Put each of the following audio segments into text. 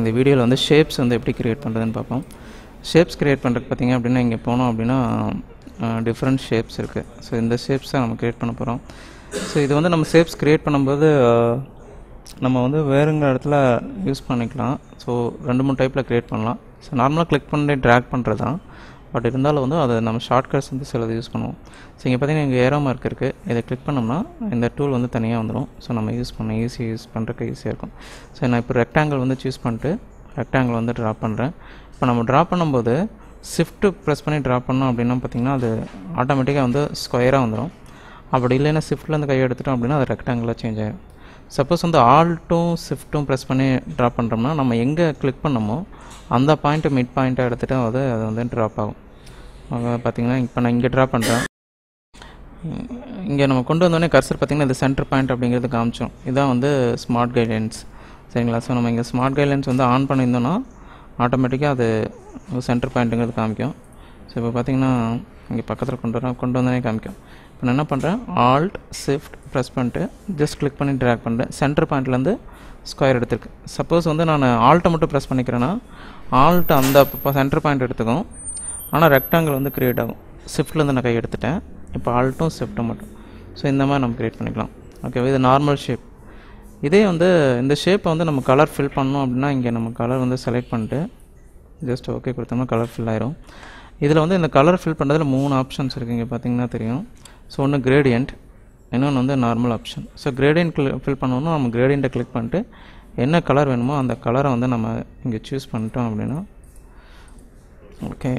இந்த வீடியோவில் வந்து ஷேப்ஸ் வந்து எப்படி கிரியேட் பண்ணுறதுன்னு பார்ப்போம். ஷேப்ஸ் கிரியேட் பண்ணுறதுக்கு பார்த்திங்க அப்படின்னா இங்கே போனோம் அப்படின்னா டிஃப்ரெண்ட் ஷேப்ஸ் இருக்குது. ஸோ இந்த ஷேப்ஸ் தான் நம்ம கிரியேட் பண்ண போகிறோம். ஸோ இது வந்து நம்ம ஷேப்ஸ் கிரியேட் பண்ணும்போது நம்ம வந்து வேறுங்க இடத்துல யூஸ் பண்ணிக்கலாம். ஸோ 2-3 டைப்பில் க்ரியேட் பண்ணலாம். ஸோ நார்மலாக கிளிக் பண்ணி ட்ராக் பண்ணுறது தான். பட் இருந்தாலும் வந்து அதை நம்ம ஷார்ட்கட்ஸ் வந்து சிலது யூஸ் பண்ணுவோம். ஸோ இங்கே பார்த்திங்கன்னா இங்கே ஏரோ மார்க் இருக்குது. இதை கிளிக் பண்ணோம்னா இந்த டூல் வந்து தனியாக வந்துடும். ஸோ நம்ம யூஸ் பண்ணுறதுக்கு ஈஸியாக இருக்கும். ஸோ நான் இப்போ ரெக்டாங்கிள் வந்து சூஸ் பண்ணிட்டு ரெக்டாங்கிள் வந்து ட்ரா பண்ணுறேன். இப்போ நம்ம ட்ரா பண்ணும்போது ஷிஃப்ட்டு ப்ரெஸ் பண்ணி ட்ரா பண்ணோம் அப்படின்னா பார்த்திங்கன்னா அது ஆட்டோமேட்டிக்காக வந்து ஸ்கொயராக வந்துடும். அப்படி இல்லைன்னா ஷிஃப்ட்லேருந்து கை எடுத்துட்டோம் அப்படின்னா அது ரெக்டாங்கிளாக சேஞ்ச் ஆகிடும். சப்போஸ் வந்து ஆல்ட்டும் ஷிஃப்ட்டும் ப்ரெஸ் பண்ணி ட்ரா பண்ணுறோம்னா நம்ம எங்கே கிளிக் பண்ணமோ அந்த பாயிண்ட்டு மிட் பாயிண்ட்டாக எடுத்துகிட்டு அது வந்து ட்ராப் ஆகும். பார்த்திங்கன்னா இப்போ நான் இங்கே ட்ரா பண்ணுறேன். இங்கே நம்ம கொண்டு வந்தோடனே கர்சர் பார்த்திங்கன்னா இது சென்டர் பாயிண்ட் அப்படிங்கிறது காமிச்சோம். இதுதான் வந்து ஸ்மார்ட் கைட்லைன்ஸ். சரிங்களா? ஸோ நம்ம இங்கே ஸ்மார்ட் கைட்லைன்ஸ் வந்து ஆன் பண்ணியிருந்தோன்னா ஆட்டோமேட்டிக்காக அது சென்டர் பாயிண்ட்டுங்கிறது காமிக்கும். ஸோ இப்போ பார்த்திங்கன்னா இங்கே பக்கத்தில் கொண்டு வந்தோடனே காமிக்கும். இப்போ நான் என்ன பண்ணுறேன், ஆல்ட் ஷிஃப்ட் ப்ரெஸ் பண்ணிட்டு ஜஸ்ட் கிளிக் பண்ணி ட்ராக் பண்ணுறேன். சென்டர் பாயிண்ட்லேருந்து ஸ்கொயர் எடுத்துருக்கு. சப்போஸ் வந்து நான் ஆல்ட்டை மட்டும் ப்ரெஸ் பண்ணிக்கிறேன்னா ஆல்ட் அந்த சென்டர் பாயிண்ட் எடுத்துக்கும். ஆனால் ரெக்டாங்கிள் வந்து க்ரியேட் ஆகும். ஷிஃப்ட்லேருந்து நான் கை எடுத்துட்டேன். இப்போ ஆல்ட்டும் ஷிஃப்ட்டும் மட்டும். ஸோ இந்த மாதிரி நம்ம க்ரியேட் பண்ணிக்கலாம். ஓகே, இது நார்மல் ஷேப். இதே வந்து இந்த ஷேப்பை வந்து நம்ம கலர் ஃபில் பண்ணோம் அப்படின்னா இங்கே நம்ம கலர் வந்து செலக்ட் பண்ணிட்டு ஜஸ்ட் ஓகே கொடுத்தோம்னா கலர் ஃபில் ஆயிரும். இதில் வந்து இந்த கலர் ஃபில் பண்ணுறதுல 3 ஆப்ஷன்ஸ் இருக்குது. இங்கே பார்த்திங்கன்னா தெரியும். ஸோ ஒன்று கிரேடியன்ட், இன்னொன்று வந்து normal option. So gradient fill பண்ணணும்னா நம்ம கிரேடியண்ட்டை கிளிக் பண்ணிட்டு என்ன கலர் வேணுமோ அந்த கலரை வந்து நம்ம இங்கே சூஸ் பண்ணிட்டோம் அப்படின்னா ஓகே,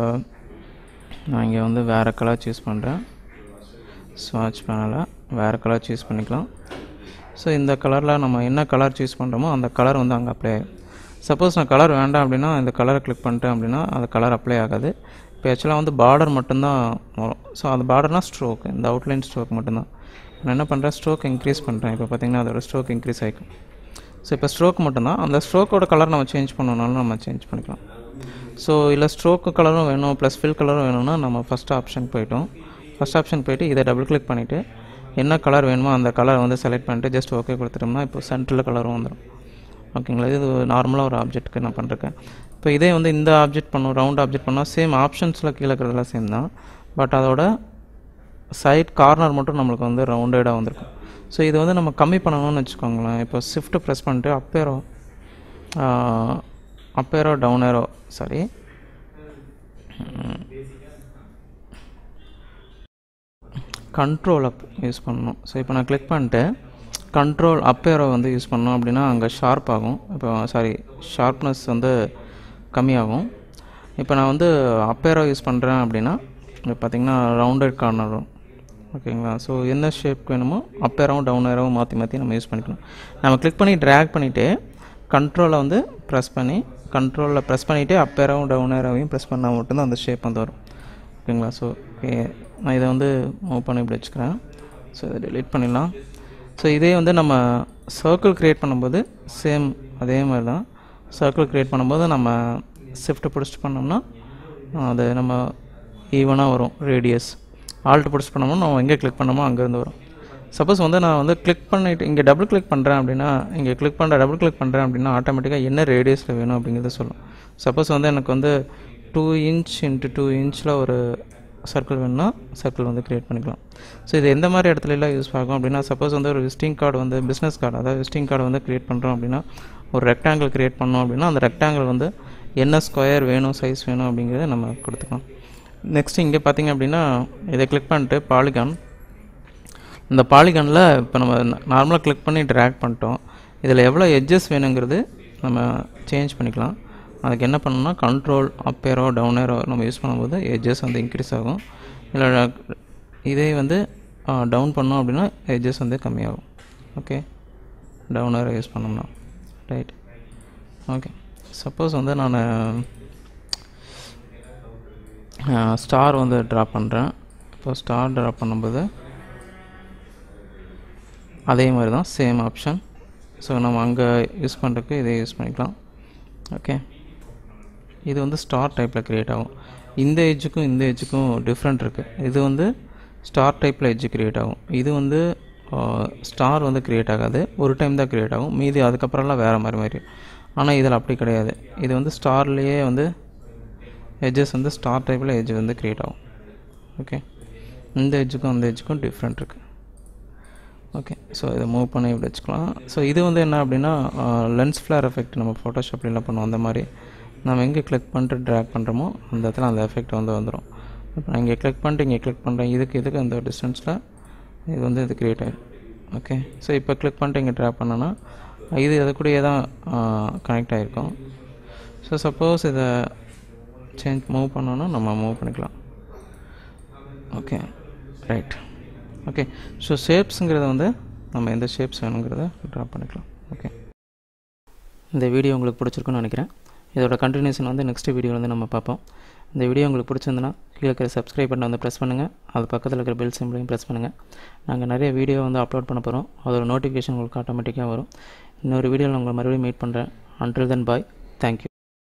நான் இங்கே வந்து வேறு கலர் சூஸ் பண்ணுறேன். ஸ்வாட்ச் பேனலில் வேறு கலர் சூஸ் பண்ணிக்கலாம். ஸோ இந்த கலரில் நம்ம என்ன கலர் சூஸ் பண்ணுறோமோ அந்த கலர் வந்து அங்கே அப்ளை ஆகும். சப்போஸ் நான் கலர் வேண்டாம் அப்படின்னா இந்த கலரை கிளிக் பண்ணிட்டேன் அப்படின்னா அந்த கலர் அப்ளை ஆகாது. இப்போ ஆக்சுவலாக வந்து பார்டர் மட்டும்தான் வரும். ஸோ அந்த பார்டர்னால் ஸ்ட்ரோக், இந்த அவுட்லைன் ஸ்ட்ரோக் மட்டும்தான். நான் என்ன பண்ணுறேன், ஸ்ட்ரோக் இன்க்ரீஸ் பண்ணுறேன். இப்போ பார்த்திங்கன்னா அதோட ஸ்ட்ரோக் இன்க்ரீஸ் ஆகிக்கும். ஸோ இப்போ ஸ்ட்ரோக் மட்டும்தான். அந்த ஸ்ட்ரோக்கோட கலர் நம்ம சேஞ்ச் பண்ணணுனாலும் நம்ம சேஞ்ச் பண்ணிக்கலாம். ஸோ இல்லை ஸ்ட்ரோக்கு கலரும் வேணும் ப்ளஸ் ஃபில் கலரும் வேணும்னா நம்ம ஃபஸ்ட் ஆப்ஷன் போய்ட்டு இதை டபுள் கிளிக் பண்ணிவிட்டு என்ன கலர் வேணுமோ அந்த கலரை வந்து செலக்ட் பண்ணிட்டு ஜஸ்ட் ஓகே கொடுத்துட்டோம்னா இப்போ சென்டரில் கலரும் வந்துடும். ஓகேங்களா? இது நார்மலாக ஒரு ஆப்ஜெக்ட்டுக்கு நான் பண்ணிருக்கேன். இப்போ இதே வந்து இந்த ஆப்ஜெக்ட் பண்ணோம், ரவுண்ட் ஆப்ஜெக்ட் பண்ணால் சேம் ஆப்ஷன்ஸில் கீழே இருக்கிறதெல்லாம் சேம் தான். பட் அதோட சைட் கார்னர் மட்டும் நம்மளுக்கு வந்து ரவுண்டடாக வந்திருக்கும். ஸோ இது வந்து நம்ம கம்மி பண்ணணும்னு வச்சுக்கோங்களேன். இப்போ ஷிஃப்ட்டு ப்ரெஸ் பண்ணிட்டு up arrow down arrow control up use பண்ணணும். ஸோ இப்போ நான் கிளிக் பண்ணிட்டு கண்ட்ரோல் அப் ஏரோ வந்து யூஸ் பண்ணோம் அப்படின்னா அங்கே ஷார்ப் ஆகும். இப்போ ஷார்ப்னஸ் வந்து கம்மியாகும். இப்போ நான் வந்து அப் ஏரோ யூஸ் பண்ணுறேன் அப்படின்னா இப்போ பார்த்திங்கன்னா ரவுண்டட் கார்னர் வரும். ஓகேங்களா? ஸோ என்ன ஷேப் வேணுமோ அப் ஏரோவும் டவுன் ஏரோவும் மாற்றி நம்ம யூஸ் பண்ணிக்கலாம். நம்ம கிளிக் பண்ணி ட்ராக் பண்ணிவிட்டு கண்ட்ரோலை வந்து ப்ரெஸ் பண்ணிவிட்டு அப் ஏரோவும் டவுன் ஏரோவையும் ப்ரெஸ் பண்ணால் மட்டும்தான் அந்த ஷேப் வந்து வரும். ஓகேங்களா? ஸோ ஓகே, நான் இதை வந்து மூவ் பண்ணி இப்படி வச்சுக்கிறேன். ஸோ இதை டெலீட் பண்ணிடலாம். ஸோ இதே வந்து நம்ம சர்க்கிள் க்ரியேட் பண்ணும்போது சேம் அதே மாதிரி தான். சர்க்கிள் க்ரியேட் பண்ணும்போது நம்ம ஷிஃப்ட்டை பிடிச்சிட்டு பண்ணோம்னா அது நம்ம ஈவனாக வரும். ரேடியஸ் ஆல்ட்டு பிடிச்சி பண்ணோம்னா நம்ம எங்கே கிளிக் பண்ணோமோ அங்கேருந்து வரும். சப்போஸ் வந்து நான் வந்து கிளிக் பண்ணிவிட்டு இங்கே டபுள் கிளிக் பண்ணுறேன் அப்படின்னா ஆட்டோமேட்டிக்காக என்ன ரேடியஸில் வேணும் அப்படிங்கிறத சொல்லும். சப்போஸ் வந்து எனக்கு வந்து 2 inch × 2 inch ஒரு சர்க்கிள் வேணும்னா சர்க்கிள் வந்து க்ரியேட் பண்ணிக்கலாம். ஸோ இது எந்த மாதிரி இடத்துல எல்லாம் யூஸ் ஆகும் அப்படின்னா சப்போஸ் வந்து ஒரு விசிட்டிங் கார்டு வந்து பிஸ்னஸ் கார்டு, அதாவது விசிட்டிங் கார்டு வந்து க்ரியேட் பண்ணுறோம் அப்படின்னா ஒரு ரெக்டாங்கிள் க்ரியேட் பண்ணோம் அப்படின்னா அந்த ரெக்டாங்கிள் வந்து என்ன ஸ்கொயர் வேணும், சைஸ் வேணும் அப்படிங்கிறத நம்ம கொடுத்துக்கலாம். நெக்ஸ்ட் இங்கே பார்த்திங்க அப்படின்னா இதை கிளிக் பண்ணிட்டு பாலிகான், இந்த பாலிகானில் இப்போ நம்ம நார்மலாக கிளிக் பண்ணி ட்ராக் பண்ணிட்டோம். இதில் எவ்வளோ எட்ஜஸ் வேணுங்கிறது நம்ம சேஞ்ச் பண்ணிக்கலாம். அதுக்கு என்ன பண்ணணும்னா control up arrow down arrow நம்ம யூஸ் பண்ணும்போது எட்ஜஸ் வந்து இன்க்ரீஸ் ஆகும். இல்லை இதே வந்து டவுன் பண்ணோம் அப்படின்னா எட்ஜஸ் வந்து கம்மியாகும். ஓகே, டவுன் ஏரோ யூஸ் பண்ணோம்னா ரைட். ஓகே, சப்போஸ் வந்து நான் ஸ்டார் வந்து ட்ரா பண்ணுறேன். இப்போ ஸ்டார் ட்ரா பண்ணும்போது அதே மாதிரி தான் சேம் ஆப்ஷன். ஸோ நம்ம அங்கே யூஸ் பண்ணுறதுக்கு இதை யூஸ் பண்ணிக்கலாம். ஓகே, இது வந்து ஸ்டார் டைப்பில் க்ரியேட் ஆகும். இந்த எட்ஜுக்கும் டிஃப்ரெண்ட் இருக்குது. இது வந்து ஸ்டார் டைப்பில் எட்ஜு க்ரியேட் ஆகும். இது வந்து ஸ்டார் வந்து க்ரியேட் ஆகாது, ஒரு டைம் தான் க்ரியேட் ஆகும். மீதி அதுக்கப்புறம்லாம் வேறு மாதிரி. ஆனால் இதில் அப்படி கிடையாது. இது வந்து ஸ்டார்லேயே வந்து எட்ஜஸ் வந்து ஸ்டார் டைப்பில் எட்ஜ் வந்து க்ரியேட் ஆகும். ஓகே, இந்த எட்ஜுக்கும் அந்த எட்ஜுக்கும் டிஃப்ரெண்ட் இருக்குது. ஓகே, ஸோ இதை மூவ் பண்ணி இப்படி வச்சுக்கலாம். ஸோ இது வந்து என்ன அப்படின்னா லென்ஸ் ஃப்ளேர் எஃபெக்ட் நம்ம ஃபோட்டோஷாப்லாம் பண்ணுவோம். அந்த மாதிரி நம்ம எங்கே கிளிக் பண்ணிட்டு ட்ராக் பண்ணுறோமோ அந்த இடத்துல அந்த எஃபெக்ட் வந்து வந்துடும். இப்போ நான் இங்கே கிளிக் பண்ணிட்டு இங்கே கிளிக் பண்ணுறேன், இதுக்கு அந்த டிஸ்டன்ஸில் இது வந்து இது க்ரியேட் ஆகிடும். ஓகே, ஸோ இப்போ கிளிக் பண்ணிட்டு இங்கே ட்ராக் பண்ணோன்னா இது அது கூடயே தான் கனெக்ட் ஆகிருக்கும். ஸோ சப்போஸ் இதை மூவ் பண்ணோன்னா நம்ம மூவ் பண்ணிக்கலாம். Okay, right. ஓகே, ஸோ ஷேப்ஸுங்கிறத வந்து நம்ம எந்த ஷேப்ஸ் வேணுங்கிறத ட்ரா பண்ணிக்கலாம். ஓகே, இந்த வீடியோ உங்களுக்கு பிடிச்சிருக்குன்னு நினைக்கிறேன். இதோட கண்டினியூஷன் வந்து நெக்ஸ்ட் வீடியோ வந்து நம்ம பார்ப்போம். இந்த வீடியோ உங்களுக்கு பிடிச்சிருந்துன்னா கீழே இருக்கிற சப்ஸ்கிரைப் பட்டனை வந்து ப்ரெஸ் பண்ணுங்கள். அது பக்கத்தில் இருக்கிற பெல் சிம்பிளையும் ப்ரெஸ் பண்ணுங்கள். நாங்கள் நிறைய வீடியோ வந்து அப்லோட் பண்ண போகிறோம். அதோட நோட்டிஃபிகேஷன் உங்களுக்கு ஆட்டோமேட்டிக்காக வரும். இன்னொரு வீடியோவில் உங்களை மறுபடியும் மீட் பண்ணுறேன். Until then bye. தேங்க்யூ.